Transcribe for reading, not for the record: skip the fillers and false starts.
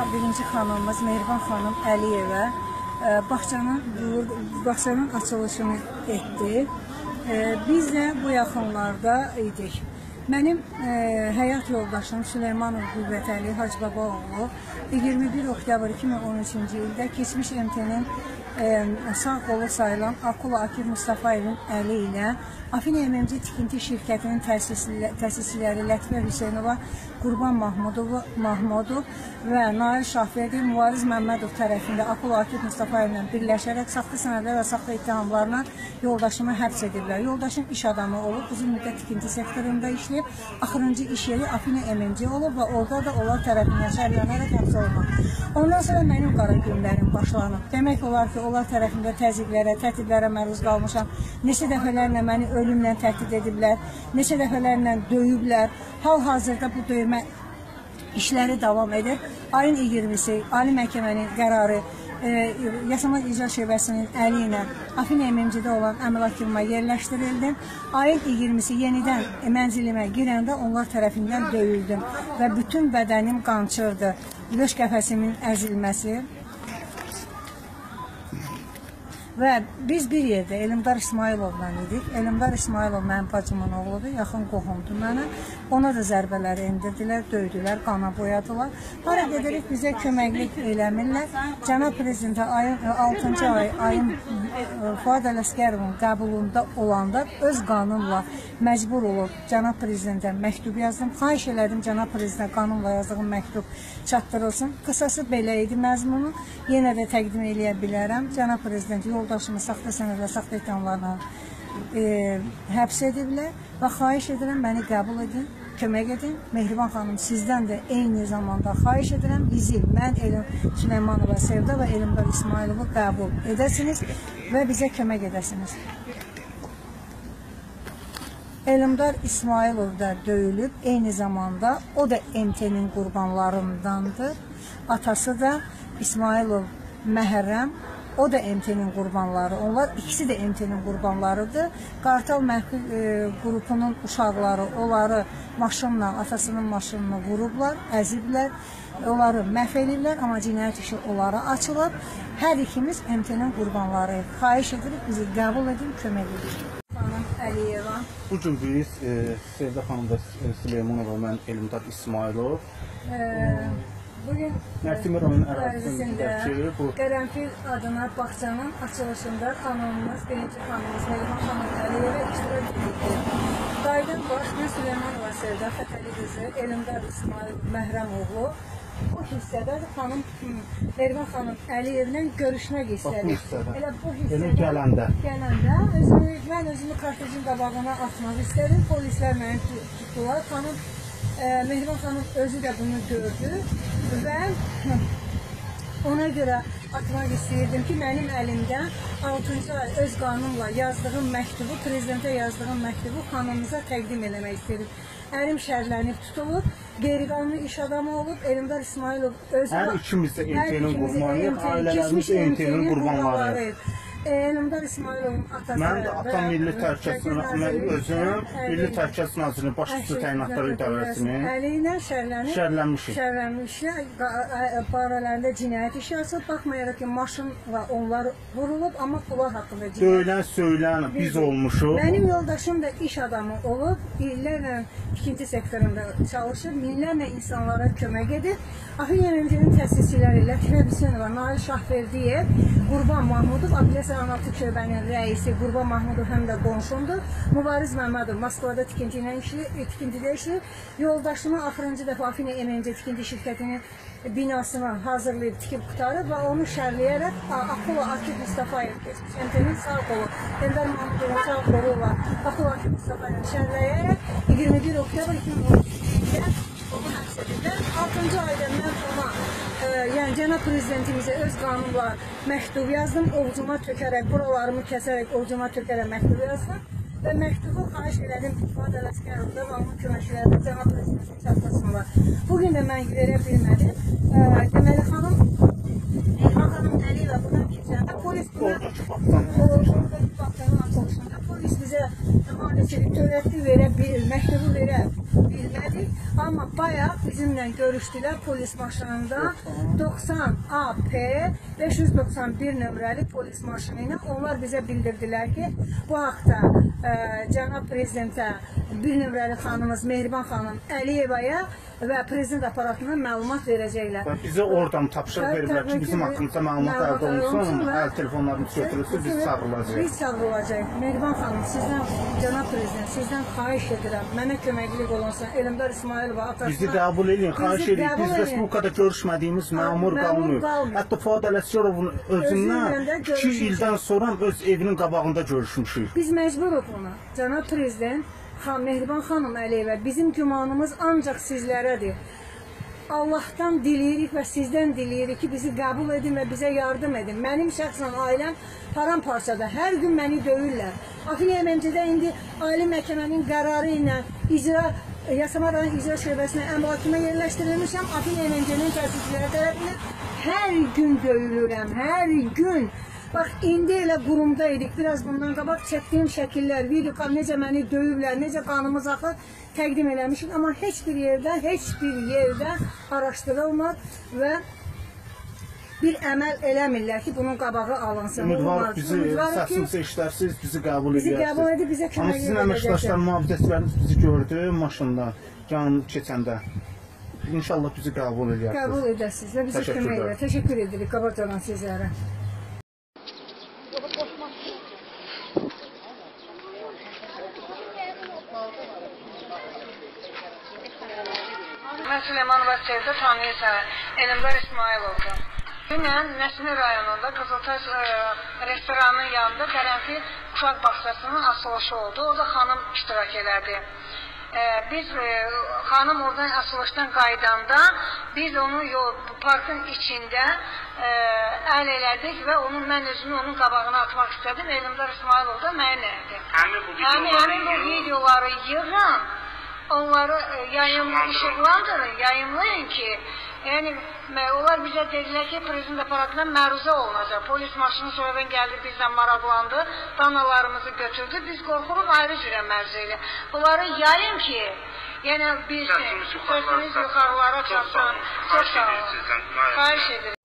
birinci xanımımız Mehriban xanım Əliyevə bağçanın açılışını etdi. Biz də bu yaxınlarda idik. Mənim həyat yoldaşım Süleymanov Qüvvətəli Hacıbabaoğlu 21 oktyabr 2013-cü ildə keçmiş MT-nin sağ qolu sayılan Akula Akif Mustafayevin əli ilə Afina MMC tikinti şirkətinin təsisçiləri Lətifə Hüseynova, Qurban Mahmudov və Nail Şahverdi Mübariz Məmmədov tərəfində Akula Akif Mustafayevlə birləşərək saxta sənədlər və saxta ittihamlarla yoldaşımı həbs ediblər. Yoldaşım iş adamı olub, uzun müddət tikinti sektorunda işləyib, axırıncı iş yeri Afina MMC olub və orada da onlar tərəfindən şərhlənərək həbs olunub. Ondan sonra mənim qara günlərim başlanıb. Demək olar ki, onlar tərəfində təzyiqlərə, təhdidlərə məruz qalmışam. Neçə dəfələrlə məni ölümlə təhdid ediblər, neçə dəfələrlə döyüblər. Hal-hazırda bu döymə işləri davam edir. Ayın 20-si Ali Məhkəmənin qərarı Yasamal İcra Şöbəsinin əli ilə Afina MMC-də olan əmlak yığma yerləşdirildi. Ayın 20-si yenidən mənzilimə girəndə onlar tərəfindən döyüldüm və bütün bədənim qançırdı. Löş qəfəsimin əzilməsi və biz bir yerdə Elmdar İsmailovla idik. Elmdar İsmailov mənim bacımın oğludur, yaxın qohumdur mənə. Ona da zərbələri endirdilər, döydülər, qana boyadılar. Hara gedirik, bizə köməklik eləmirlər. Cənab Prezidentə ayın 6-cı ayın Fuad Ələsgərovun qəbulunda olanda öz qanunla məcbur olub Cənab Prezidentə məktub yazdım. Xahiş elədim Cənab Prezidentə qanunla yazdığım məktub çatdırılsın. Qısası belə idi məzmunu. Yenə də təqdim eləyə bilərəm. Cənab Prezident yoldaşımı saxta sənəd və saxta ittihamlarla həbs ediblər və xahiş edirəm, məni qəbul edin, kömək edin. Mehriban xanım, sizdən də eyni zamanda xahiş edirəm, bizi, mən Süleymanova Sevda və Elmdar İsmailovu qəbul edəsiniz və bizə kömək edəsiniz. Elmdar İsmailov da döyülüb, eyni zamanda o da MT-nin qurbanlarındandır. Atası da İsmailov Məhərrəm, o da MT-nin qurbanları. Onlar ikisi də MT-nin qurbanlarıdır. Qartal Məhkul qrupunun uşaqları onları maşınla, atasının maşınını vurublar, əziblər. Onları məhv ediblər, amma cinayət işi onlara açılıb. Hər ikimiz MT-nin qurbanlarıyıq. Xahiş edirik, bizi qəbul edin, kömək edin. Xanım Əliyeva. Bugün biz Sevda xanım da Süleymanova, mən Elmdar İsmailov. Bugün Qərənfil adına bağçanın açılışında xanımımız, birinci xanımımız Mehriban xanım Əliyevə iştirak edildi. Qayıdan baş, mən Süleymanova Sevda Fətəli qızı, Elmdar İsmail Məhramoğlu bu hissədə xanım Mehriban xanım Əliyevlə görüşmək istədik. Elə bu hissədə gələndə mən özümü kartejin qabağına atmaq istədim. Polislər məni tutdular. Xanım Mehriban xanım özü də bunu gördü və ona görə atmaq istəyirdim ki, mənim əlimdə 6-cı ay öz qanunla yazdığım məktubu, prezidentə yazdığım məktubu xanımıza təqdim eləmək istəyirdim. Ərim şərlənib tutulub, qeyri-qanuni iş adamı olub, Elmdar İsmailov özü... Hər ikimiz də MT-nin qurbanlarıyıq, ailələrimiz MT-nin qurbanlarıyıq. Elmdar İsmailovun atası... Mən də atam Milli Təhlükəsizlik Nazirinin başçısı təyinatları idarəsinin əli ilə şərlənmişik. Barələrində cinayət işi açıb, baxmayaraq ki, maşınla onlar vurulub, amma onlar haqqında cinayət... Döylən, söylən, biz olmuşuq. Mənim yoldaşım da iş adamı olub, illərlə tikinti sektorunda çalışıb, minlərlə insanlara kömək edib. Afina MMC-nin təsisçiləri Lətifə Hüseynova, Nail Şahverdiyev, Qurban Mahmudov, Apellyasiya 16 şöbənin rəisi Qurban Mahmudov həm də qonşumdur. Mübariz Məmmədov Moskvada tikintidə işləyir. Yoldaşımı axırıncı dəfə Afina MMC tikinti şirkətinin binasını hazırlayıb, tikib qutarıb və onu şərləyərək Akula Akif Mustafayev keçmiş. MT-nin sağ qolu, Elmdar Mahmudovun sağ qolu var. Akula Akif Mustafayev şərləyərək 21 oktyabr 2013-də onu həbs edirlər. 6-cı ayda mən ona, yəni Cənab Prezidentimizə öz qanunla məktub yazdım, ovucuma tökərək, buralarımı kəsərək, ovucuma tökərək məktub yazdım və məktubu xahiş elədim Fuad Ələsgərovda və onun köməkçilərində Cənab Prezidentin çatlasınlar. Bugün də mən verə bilmədim. Deməli, Mehriban xanım Əliyevə buradan keçəndə polis bizə maalesef törətli verə məktubu verə bilmədik. Amma bayaq bizimlə görüşdülər polis maşınında 90 AP 591 nömrəli polis maşını ilə. Onlar bizə bildirdilər ki, bu haqda cənab prezidentə bir nömrəli xanımız Mehriban xanım Əliyevaya və prezident aparatına məlumat verəcəklər. Bizə oradan tapşırıq veriblər ki, bizim haqqımızda məlumat əldə olunsun, əl telefonlarımız götürülsün, biz çağırılacaq. Biz çağırılacaq. Mehriban xanım, sizdən, cənab prezident, sizdən xahiş edirəm, mənə köməklik olunsun, Elmdar İsmailova atasına. Bizi qəbul edin, xahiş edirik. Biz Respublikada görüşmədiyimiz məmur qalmıyor. Hətta Fuad Ələsgərovun özündən 2 ildən sonra öz evinin qabağında görüşmüşük. Biz məcburuq buna. Cənab prezident, Mehriban xanım Əliyevə, bizim gümanımız ancaq sizlərədir. Allahdan diləyirik və sizdən diləyirik ki, bizi qəbul edin və bizə yardım edin. Mənim şəxsən ailəm paramparçada, hər gün məni döyürlər. Afiliyə MMC-də indi Ali Məhkəmənin qərarı ilə Yasama rayon icra şöbəsinə əmlakıma yerləşdirilmişəm. Afiliyə MMC-nin təsdiqləri tərəfindən hər gün döyülürəm, hər gün. Bax, indi elə qurumda idik, biraz bundan qabaq çəkdiyim şəkillər, videolar, necə məni döyüblər, necə qanımız axır təqdim eləmişik. Amma heç bir yerdə araşdırılmır və bir əməl eləmirlər ki, bunun qabağı alınsın. Ümidvarıq bizi səsimizi eşidərsiniz, bizi qəbul edərsiniz. Bizi qəbul edib, bizə kömək edəcəklər. Amma sizin əməkdaşlar, mühafizəçiləriniz bizi gördü maşında, yan keçəndə. İnşallah bizi qəbul edərsiniz. Qəbul edərsiniz və bizə kömək edər. Təşəkkür edirik, qabaqcadan sizlərə. Mən Süleymanova Sevdə tanıyırsan, Elmdar İsmailovdur. Dünən Nəsimi rayonunda Qızıltaş restoranının yanında Qərənfi uşaq bağçasının açılışı oldu. Orada xanım iştirak elədi. Biz xanım oradan açılışdan qaydanda biz onu parkın içində əl elədik və mən özümü onun qabağına atmaq istədim. Elmdar İsmailov da mənə nədir. Həmin bu videoları yığın. Onları işıqlandırın, yayımlayın ki, yəni onlar bizə dedilər ki, prezident aparatına məruzə olunacaq. Polis maşını sonradan gəldi, bizdən maraqlandı, danalarımızı götürdü, biz qorxuruq ayrı cürə məruzə ilə. Bunları yayın ki, yəni səsimiz yuxarılara çatsın. Çox sağ olun. Xahiş edirik.